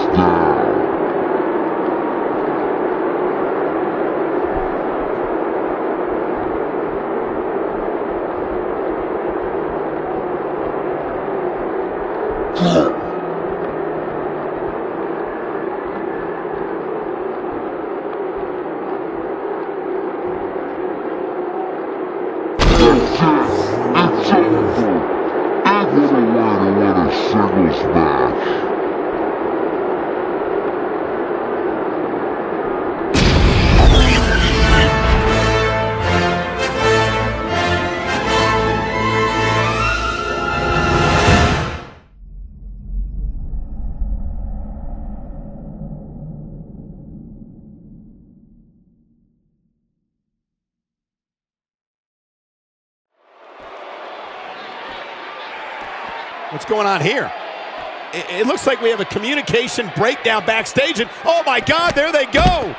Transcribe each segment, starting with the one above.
What's going on here? It looks like we have a communication breakdown backstage, and oh my God, there they go!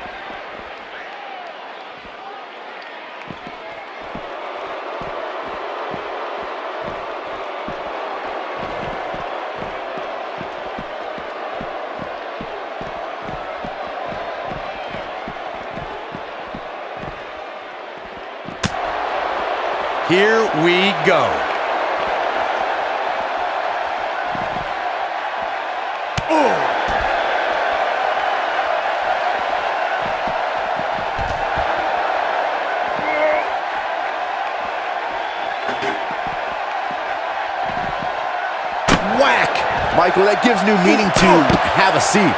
Here we go. Whack! Michael, that gives new meaning to have a seat.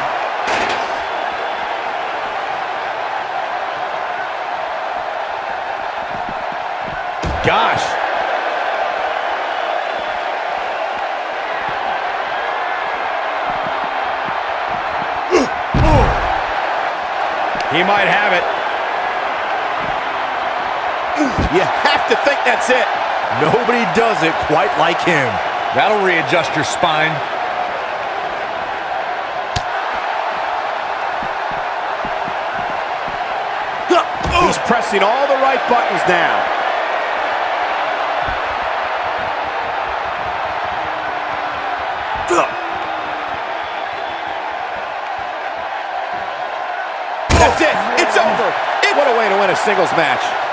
Gosh! He might have it. You have to think that's it. Nobody does it quite like him. That'll readjust your spine. He's pressing all the right buttons now. That's it. It's over. What a way to win a singles match.